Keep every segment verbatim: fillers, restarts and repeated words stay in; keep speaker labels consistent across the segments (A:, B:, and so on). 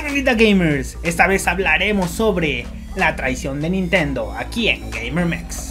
A: ¿Qué bonita, gamers? Esta vez hablaremos sobre la traición de Nintendo aquí en GamerMex.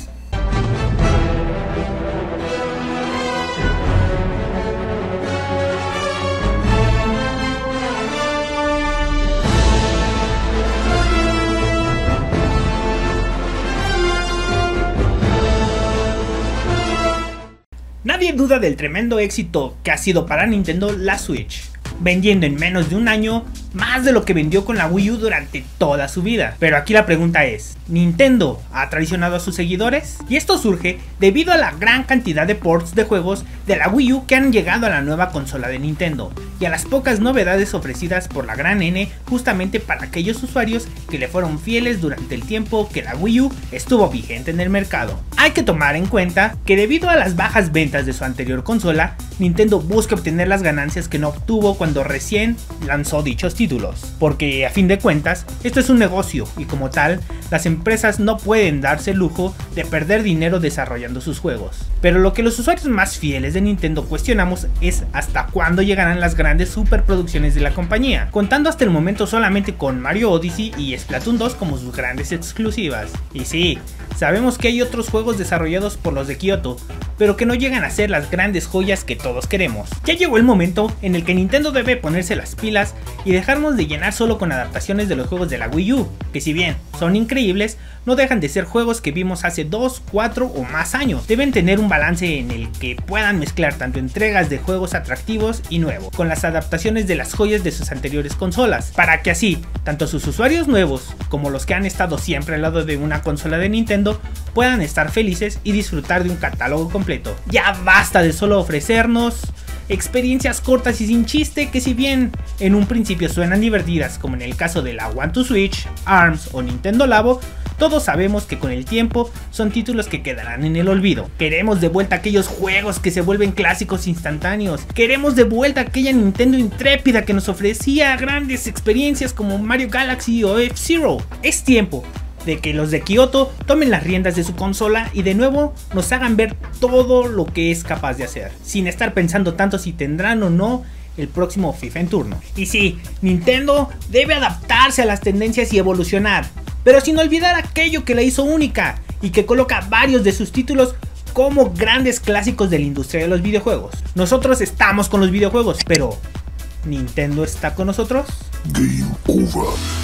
A: Nadie duda del tremendo éxito que ha sido para Nintendo la Switch, vendiendo en menos de un año más de lo que vendió con la Wii U durante toda su vida. Pero aquí la pregunta es, ¿Nintendo ha traicionado a sus seguidores? Y esto surge debido a la gran cantidad de ports de juegos de la Wii U que han llegado a la nueva consola de Nintendo, y a las pocas novedades ofrecidas por la gran N justamente para aquellos usuarios que le fueron fieles durante el tiempo que la Wii U estuvo vigente en el mercado. Hay que tomar en cuenta que debido a las bajas ventas de su anterior consola, Nintendo busca obtener las ganancias que no obtuvo cuando recién lanzó dichos títulos, porque a fin de cuentas esto es un negocio y como tal las empresas no pueden darse el lujo de perder dinero desarrollando sus juegos. Pero lo que los usuarios más fieles de Nintendo cuestionamos es hasta cuándo llegarán las grandes superproducciones de la compañía, contando hasta el momento solamente con Mario Odyssey y Splatoon dos como sus grandes exclusivas. Y sí, sabemos que hay otros juegos desarrollados por los de Kyoto, pero que no llegan a ser las grandes joyas que todos queremos. Ya llegó el momento en el que Nintendo debe ponerse las pilas y dejarnos de llenar solo con adaptaciones de los juegos de la Wii U, que si bien son increíbles, no dejan de ser juegos que vimos hace dos, cuatro o más años. Deben tener un balance en el que puedan mezclar tanto entregas de juegos atractivos y nuevos, con las adaptaciones de las joyas de sus anteriores consolas, para que así, tanto sus usuarios nuevos como los que han estado siempre al lado de una consola de Nintendo, puedan estar felices y disfrutar de un catálogo completo. Ya basta de solo ofrecernos experiencias cortas y sin chiste que, si bien en un principio suenan divertidas, como en el caso de la One to Switch, ARMS o Nintendo Labo, todos sabemos que con el tiempo son títulos que quedarán en el olvido. Queremos de vuelta aquellos juegos que se vuelven clásicos instantáneos. Queremos de vuelta aquella Nintendo intrépida que nos ofrecía grandes experiencias como Mario Galaxy o F-Zero. Es tiempo de que los de Kyoto tomen las riendas de su consola y de nuevo nos hagan ver todo lo que es capaz de hacer, sin estar pensando tanto si tendrán o no el próximo FIFA en turno. Y sí, Nintendo debe adaptarse a las tendencias y evolucionar, pero sin olvidar aquello que la hizo única y que coloca varios de sus títulos como grandes clásicos de la industria de los videojuegos. Nosotros estamos con los videojuegos, pero ¿Nintendo está con nosotros?
B: Game over.